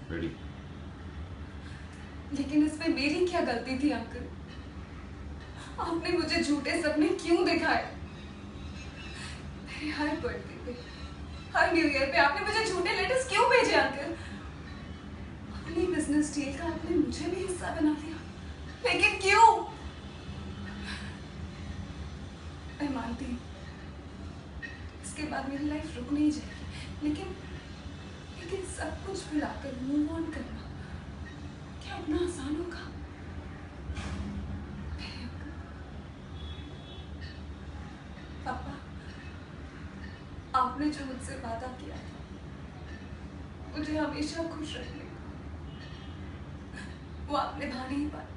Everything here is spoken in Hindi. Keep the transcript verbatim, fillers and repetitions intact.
रेडी। लेकिन इसमें मेरी क्या गलती थी अंकल? आपने मुझे झूठे सपने क्यों दिखाए? मेरे हर बर्थडे पे, हर न्यू ईयर पे आपने मुझे झूठे लेटर्स क्यों भेजे अंकल? अपनी बिजनेस डील का आपने मुझे भी हिस्सा बना लिया, लेकिन क्यों? मैं मानती हूँ इसके बाद मेरी लाइफ रुक नहीं जाएगी, लेकिन लेकिन सब कुछ भुलाकर मूव ऑन करना क्या इतना आसान होगा? पापा, आपने जो मुझसे वादा किया था मुझे हमेशा खुश रखने का, वो आप निभा नहीं पाए।